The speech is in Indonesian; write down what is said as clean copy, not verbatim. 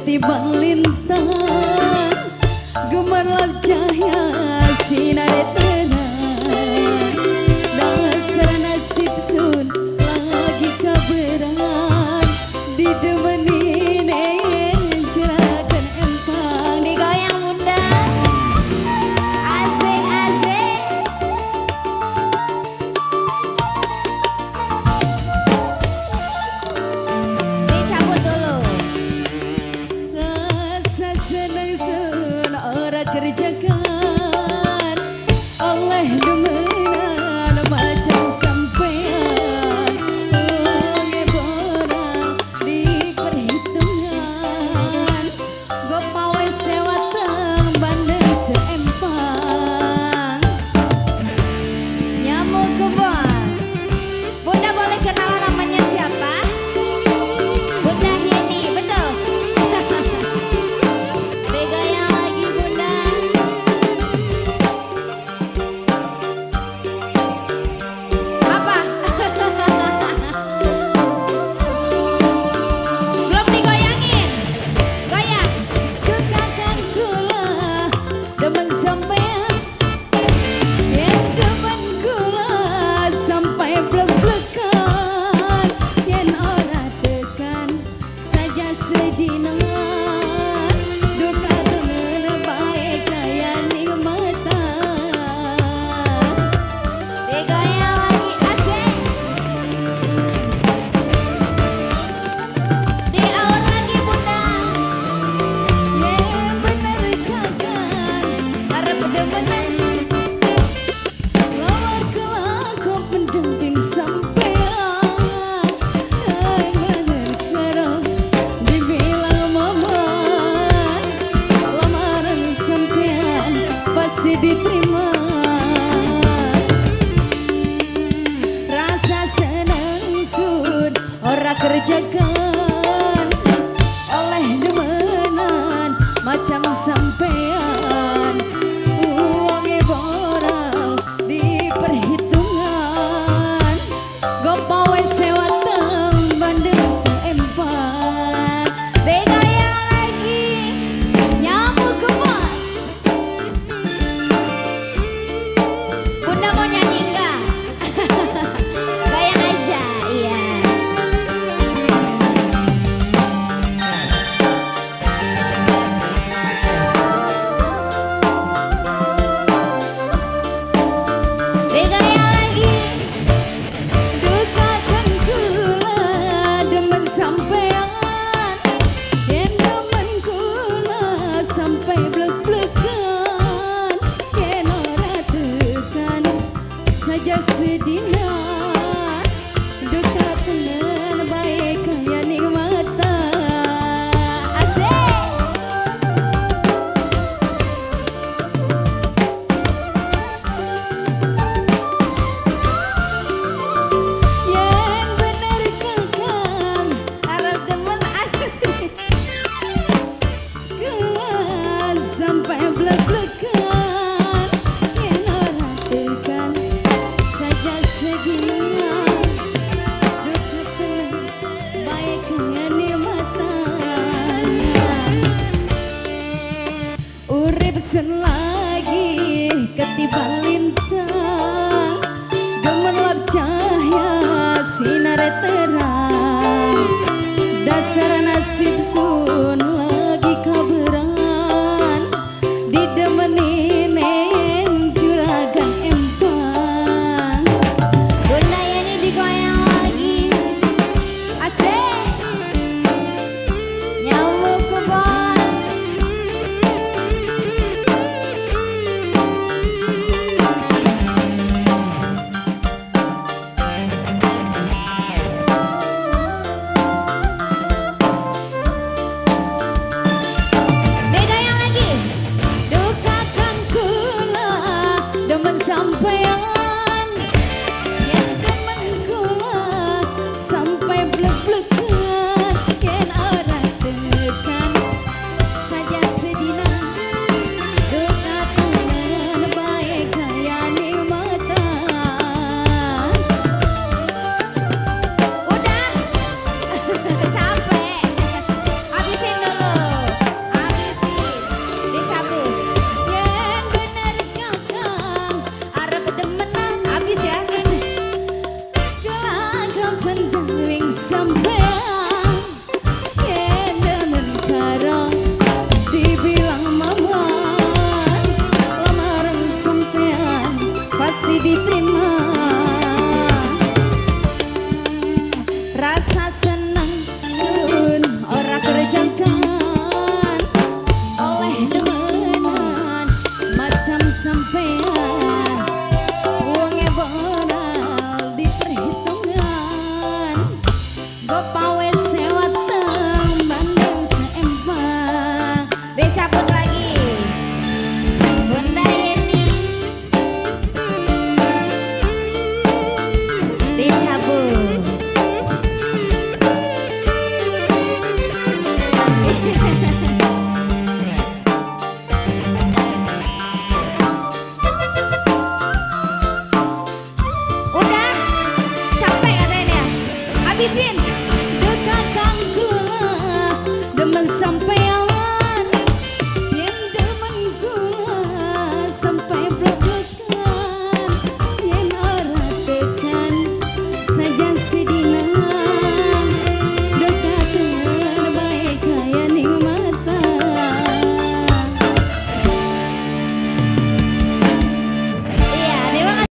tiba lintang gemerlap cahaya sinar tenang dasar nasib sun lagi kabaran didemenin cerahkan empang digoyang bunda asik-asik dicabut dulu rasa senang sun orang kerjakan Allah demenan macam sampean oge borang di perhitungan go pawe sewa teng bandeng seempang nyamuk kebon bunda boleh kenalan namanya siapa bunda Yeni betul digoyang lagi bunda apa belum digoyangin goyang dukakan kula demen sampean yen demen kula sampai blek-blekan yen ora tekan saja sedina duka dengan baik kaya nikmatan digoyang lagi asik diaur lagi bunda yen bener kagan harap demenan lawar kelaku pendamping sampean hai bener kerang dibilang maman lamaran sampean pasti diterima rasa senang sun ora kerjakan oleh demenan macam sampean uangnya borang di perhitungan go pawe sewa teng bandeng seempang digoyang lagi nyamuk kebon bunda mau nyanyi enggak goyang aja iya digoyang lagi dukakan kula demen sampean yen demen kula sampai blek-blekan yen ora tekan saja sedina duka dengan baik kaya nikmatan asik yen bener kakang harap demen asik kelas sampai blek-blekan yen ora tekan saja diterima. Rasa senang sun ora kerjakan oleh demenan macam sampean. Wonge bakal diperhitungan go pawe sewa teng Bandung seempang. Dicabut lagi Bunda Yeni, dicabut. Udah capek katanya, habisin. Dekakang kula demen sampai